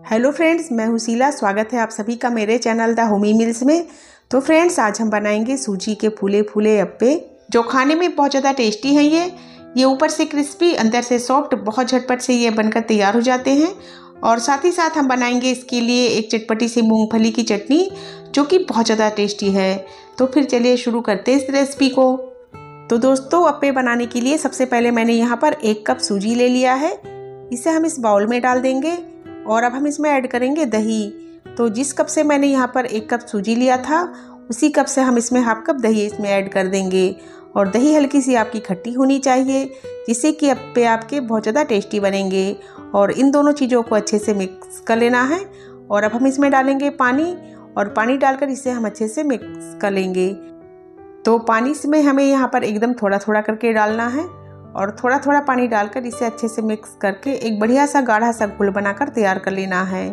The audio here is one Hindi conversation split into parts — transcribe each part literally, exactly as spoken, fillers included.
हेलो फ्रेंड्स, मैं हूँ शीला। स्वागत है आप सभी का मेरे चैनल द होमी मिल्स में। तो फ्रेंड्स, आज हम बनाएंगे सूजी के फूले फूले अप्पे, जो खाने में बहुत ज़्यादा टेस्टी हैं। ये ये ऊपर से क्रिस्पी, अंदर से सॉफ्ट, बहुत झटपट से ये बनकर तैयार हो जाते हैं। और साथ ही साथ हम बनाएंगे इसके लिए एक चटपटी सी मूंगफली की चटनी, जो कि बहुत ज़्यादा टेस्टी है। तो फिर चलिए शुरू करते हैं इस रेसिपी को। तो दोस्तों, अप्पे बनाने के लिए सबसे पहले मैंने यहाँ पर एक कप सूजी ले लिया है। इसे हम इस बाउल में डाल देंगे और अब हम इसमें ऐड करेंगे दही। तो जिस कप से मैंने यहाँ पर एक कप सूजी लिया था, उसी कप से हम इसमें हाफ कप दही इसमें ऐड कर देंगे। और दही हल्की सी आपकी खट्टी होनी चाहिए, जिससे कि अप्पे आपके बहुत ज़्यादा टेस्टी बनेंगे। और इन दोनों चीज़ों को अच्छे से मिक्स कर लेना है। और अब हम इसमें डालेंगे पानी, और पानी डालकर इसे हम अच्छे से मिक्स कर लेंगे। तो पानी इसमें हमें यहाँ पर एकदम थोड़ा थोड़ा करके डालना है, और थोड़ा थोड़ा पानी डालकर इसे अच्छे से मिक्स करके एक बढ़िया सा गाढ़ा सा घोल बनाकर तैयार कर लेना है।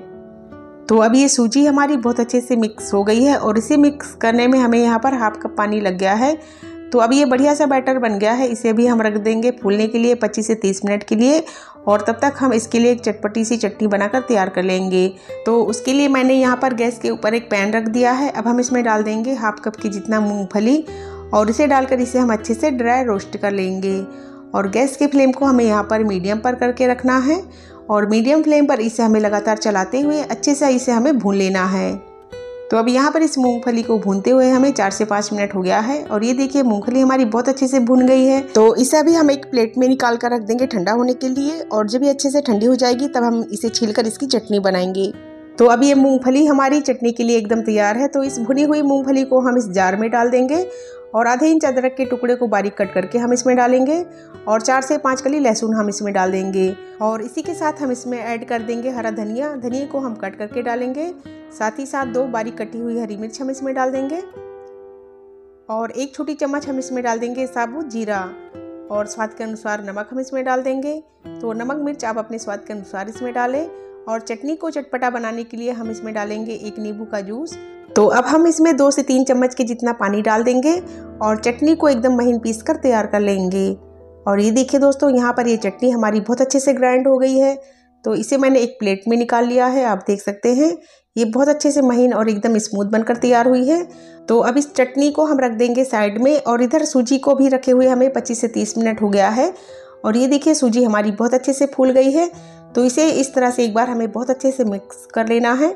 तो अब ये सूजी हमारी बहुत अच्छे से मिक्स हो गई है, और इसे मिक्स करने में हमें यहाँ पर हाफ कप पानी लग गया है। तो अब ये बढ़िया सा बैटर बन गया है। इसे भी हम रख देंगे फूलने के लिए पच्चीस से तीस मिनट के लिए, और तब तक हम इसके लिए एक चटपटी सी चटनी बनाकर तैयार कर लेंगे। तो उसके लिए मैंने यहाँ पर गैस के ऊपर एक पैन रख दिया है। अब हम इसमें डाल देंगे हाफ कप की जितना मूँगफली, और इसे डालकर इसे हम अच्छे से ड्राई रोस्ट कर लेंगे। और गैस के फ्लेम को हमें यहाँ पर मीडियम पर करके रखना है, और मीडियम फ्लेम पर इसे हमें लगातार चलाते हुए अच्छे से इसे हमें भून लेना है। तो अब यहाँ पर इस मूंगफली को भूनते हुए हमें चार से पाँच मिनट हो गया है, और ये देखिए मूंगफली हमारी बहुत अच्छे से भून गई है। तो इसे अभी हम एक प्लेट में निकाल कर रख देंगे ठंडा होने के लिए, और जब ये अच्छे से ठंडी हो जाएगी तब हम इसे छीलकर इसकी चटनी बनाएंगे। तो अब ये मूंगफली हमारी चटनी के लिए एकदम तैयार है। तो इस भुनी हुई मूंगफली को हम इस जार में डाल देंगे, और आधे इंच अदरक के टुकड़े को बारीक कट करके हम इसमें डालेंगे, और चार से पाँच कली लहसुन हम इसमें डाल देंगे। और इसी के साथ हम इसमें ऐड कर देंगे हरा धनिया। धनिया को हम कट करके डालेंगे। साथ ही साथ दो बारीक कटी हुई हरी मिर्च हम इसमें डाल देंगे, और एक छोटी चम्मच हम इसमें डाल देंगे साबुत जीरा, और स्वाद के अनुसार नमक हम इसमें डाल देंगे। तो नमक मिर्च आप अपने स्वाद के अनुसार इसमें डालें। और चटनी को चटपटा बनाने के लिए हम इसमें डालेंगे एक नींबू का जूस। तो अब हम इसमें दो से तीन चम्मच के जितना पानी डाल देंगे, और चटनी को एकदम महीन पीस कर तैयार कर लेंगे। और ये देखिए दोस्तों, यहाँ पर ये चटनी हमारी बहुत अच्छे से ग्राइंड हो गई है। तो इसे मैंने एक प्लेट में निकाल लिया है। आप देख सकते हैं ये बहुत अच्छे से महीन और एकदम स्मूथ बनकर तैयार हुई है। तो अब इस चटनी को हम रख देंगे साइड में, और इधर सूजी को भी रखे हुए हमें पच्चीस से तीस मिनट हो गया है। और ये देखिए सूजी हमारी बहुत अच्छे से फूल गई है। तो इसे इस तरह से एक बार हमें बहुत अच्छे से मिक्स कर लेना है।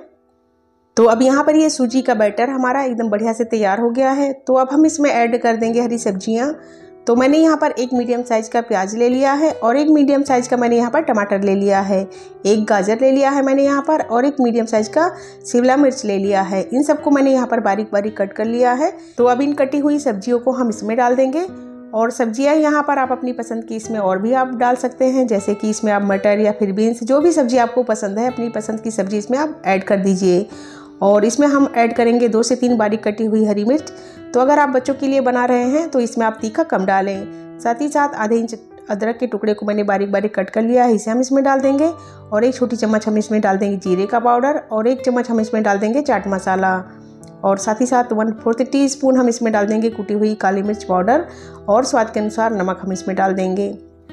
तो अब यहाँ पर ये सूजी का बैटर हमारा एकदम बढ़िया से तैयार हो गया है। तो अब हम इसमें ऐड कर देंगे हरी सब्जियाँ। तो मैंने यहाँ पर एक मीडियम साइज़ का प्याज ले लिया है, और एक मीडियम साइज़ का मैंने यहाँ पर टमाटर ले लिया है। एक गाजर ले लिया है मैंने यहाँ पर, और एक मीडियम साइज़ का शिमला मिर्च ले लिया है। इन सबको मैंने यहाँ पर बारीक बारीक कट कर लिया है। तो अब इन कटी हुई सब्जियों को हम इसमें डाल देंगे। और सब्जियां यहाँ पर आप अपनी पसंद की इसमें और भी आप डाल सकते हैं, जैसे कि इसमें आप मटर या फिर बीन्स, जो भी सब्जी आपको पसंद है अपनी पसंद की सब्जी इसमें आप ऐड कर दीजिए। और इसमें हम ऐड करेंगे दो से तीन बारीक कटी हुई हरी मिर्च। तो अगर आप बच्चों के लिए बना रहे हैं तो इसमें आप तीखा कम डालें। साथ ही साथ आधे इंच अदरक के टुकड़े को मैंने बारीक बारीक कट कर लिया है, इसे हम इसमें डाल देंगे। और एक छोटी चम्मच हम इसमें डाल देंगे जीरे का पाउडर, और एक चम्मच हम इसमें डाल देंगे चाट मसाला। और साथ ही साथ वन फोर्थ टी स्पून हम इसमें डाल देंगे कुटी हुई काली मिर्च पाउडर, और स्वाद के अनुसार नमक हम इसमें डाल देंगे।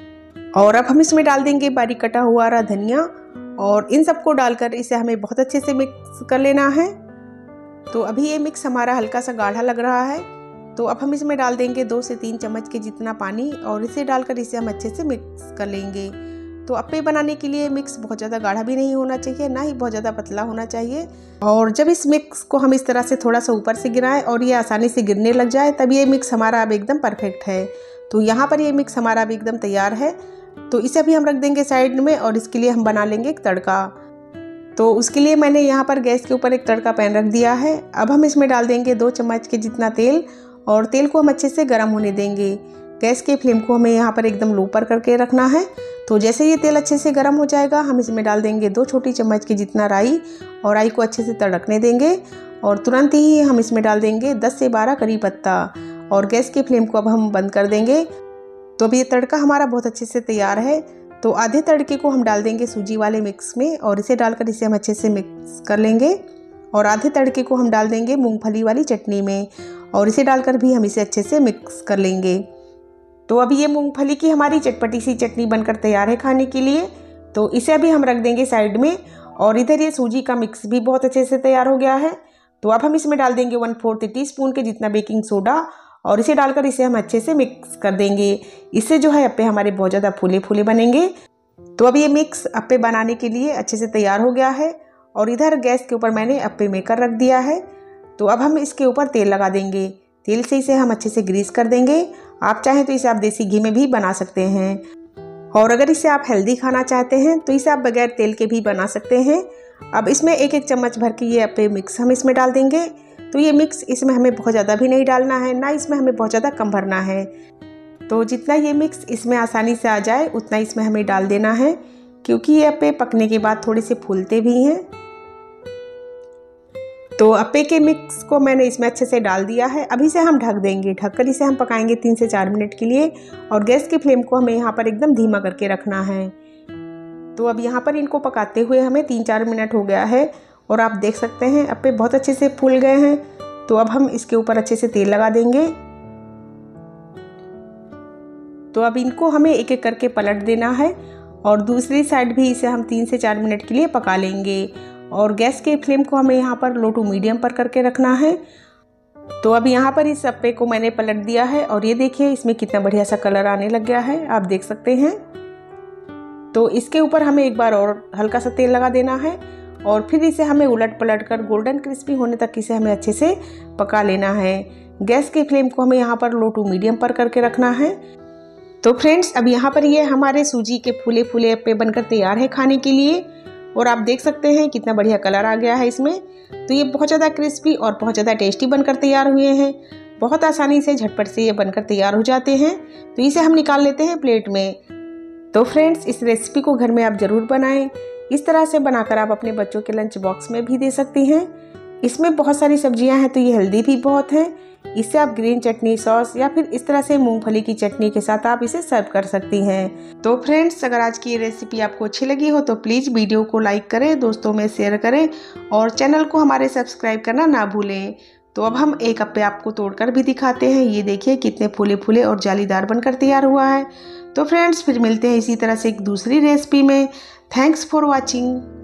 और अब हम इसमें डाल देंगे बारीक कटा हुआ हरा धनिया, और इन सबको डालकर इसे हमें बहुत अच्छे से मिक्स कर लेना है। तो अभी ये मिक्स हमारा हल्का सा गाढ़ा लग रहा है। तो अब हम इसमें डाल देंगे दो से तीन चम्मच के जितना पानी, और इसे डालकर इसे हम अच्छे से मिक्स कर लेंगे। तो अप्पे बनाने के लिए मिक्स बहुत ज़्यादा गाढ़ा भी नहीं होना चाहिए, ना ही बहुत ज़्यादा पतला होना चाहिए। और जब इस मिक्स को हम इस तरह से थोड़ा सा ऊपर से गिराएं और ये आसानी से गिरने लग जाए, तब ये मिक्स हमारा अब एकदम परफेक्ट है। तो यहाँ पर ये मिक्स हमारा अब एकदम तैयार है। तो इसे अभी हम रख देंगे साइड में, और इसके लिए हम बना लेंगे एक तड़का। तो उसके लिए मैंने यहाँ पर गैस के ऊपर एक तड़का पैन रख दिया है। अब हम इसमें डाल देंगे दो चम्मच के जितना तेल, और तेल को हम अच्छे से गर्म होने देंगे। गैस के फ्लेम को हमें यहाँ पर एकदम लो पर करके रखना है। तो जैसे ये तेल अच्छे से गर्म हो जाएगा, हम इसमें डाल देंगे दो छोटी चम्मच के जितना राई, और राई को अच्छे से तड़कने देंगे। और तुरंत ही हम इसमें डाल देंगे दस से बारह करी पत्ता, और गैस के फ्लेम को अब हम बंद कर देंगे। तो अब ये तड़का हमारा बहुत अच्छे से तैयार है। तो आधे तड़के को हम डाल देंगे सूजी वाले मिक्स में, और इसे डालकर इसे हम अच्छे से मिक्स कर लेंगे। और आधे तड़के को हम डाल देंगे मूंगफली वाली चटनी में, और इसे डालकर भी हम इसे अच्छे से मिक्स कर लेंगे। तो अभी ये मूंगफली की हमारी चटपटी सी चटनी बनकर तैयार है खाने के लिए। तो इसे अभी हम रख देंगे साइड में, और इधर ये सूजी का मिक्स भी बहुत अच्छे से तैयार हो गया है। तो अब हम इसमें डाल देंगे वन फोर्थ टी स्पून के जितना बेकिंग सोडा और इसे डालकर इसे हम अच्छे से मिक्स कर देंगे। इससे जो है अप्पे हमारे बहुत ज़्यादा फूले फूले बनेंगे। तो अब ये मिक्स अप्पे बनाने के लिए अच्छे से तैयार हो गया है और इधर गैस के ऊपर मैंने अप्पे मेकर रख दिया है। तो अब हम इसके ऊपर तेल लगा देंगे। तेल से इसे हम अच्छे से ग्रीस कर देंगे। आप चाहें तो इसे आप देसी घी में भी बना सकते हैं और अगर इसे आप हेल्दी खाना चाहते हैं तो इसे आप बगैर तेल के भी बना सकते हैं। अब इसमें एक एक चम्मच भर के ये अप्पे मिक्स हम इसमें डाल देंगे। तो ये मिक्स इसमें हमें बहुत ज़्यादा भी नहीं डालना है, ना इसमें हमें बहुत ज़्यादा कम भरना है। तो जितना ये मिक्स इसमें आसानी से आ जाए उतना इसमें हमें डाल देना है, क्योंकि ये अप्पे पकने के बाद थोड़े से फूलते भी हैं। तो अप्पे के मिक्स को मैंने इसमें अच्छे से डाल दिया है। अभी से हम ढक देंगे। ढककर इसे हम पकाएंगे तीन से चार मिनट के लिए और गैस की फ्लेम को हमें यहाँ पर एकदम धीमा करके रखना है। तो अब यहाँ पर इनको पकाते हुए हमें तीन चार मिनट हो गया है और आप देख सकते हैं अप्पे बहुत अच्छे से फूल गए हैं। तो अब हम इसके ऊपर अच्छे से तेल लगा देंगे। तो अब इनको हमें एक एक करके पलट देना है और दूसरी साइड भी इसे हम तीन से चार मिनट के लिए पका लेंगे और गैस के फ्लेम को हमें यहाँ पर लो टू मीडियम पर करके रखना है। तो अब यहाँ पर इस अप्पे को मैंने पलट दिया है और ये देखिए इसमें कितना बढ़िया सा कलर आने लग गया है, आप देख सकते हैं। तो इसके ऊपर हमें एक बार और हल्का सा तेल लगा देना है और फिर इसे हमें उलट पलट कर गोल्डन क्रिस्पी होने तक इसे हमें अच्छे से पका लेना है। गैस के फ्लेम को हमें यहाँ पर लो टू मीडियम पर करके रखना है। तो फ्रेंड्स अब यहाँ पर ये हमारे सूजी के फूले फूले अप्पे बनकर तैयार है खाने के लिए और आप देख सकते हैं कितना बढ़िया कलर आ गया है इसमें। तो ये बहुत ज़्यादा क्रिस्पी और बहुत ज़्यादा टेस्टी बनकर तैयार हुए हैं। बहुत आसानी से झटपट से ये बनकर तैयार हो जाते हैं। तो इसे हम निकाल लेते हैं प्लेट में। तो फ्रेंड्स इस रेसिपी को घर में आप ज़रूर बनाएं। इस तरह से बनाकर आप अपने बच्चों के लंच बॉक्स में भी दे सकती हैं। इसमें बहुत सारी सब्जियां हैं तो ये हेल्दी भी बहुत है। इससे आप ग्रीन चटनी सॉस या फिर इस तरह से मूंगफली की चटनी के साथ आप इसे सर्व कर सकती हैं। तो फ्रेंड्स अगर आज की ये रेसिपी आपको अच्छी लगी हो तो प्लीज़ वीडियो को लाइक करें, दोस्तों में शेयर करें और चैनल को हमारे सब्सक्राइब करना ना भूलें। तो अब हम एक अप्पे आपको तोड़कर भी दिखाते हैं। ये देखिए कितने फूले फूले और जालीदार बनकर तैयार हुआ है। तो फ्रेंड्स फिर मिलते हैं इसी तरह से एक दूसरी रेसिपी में। Thanks for watching.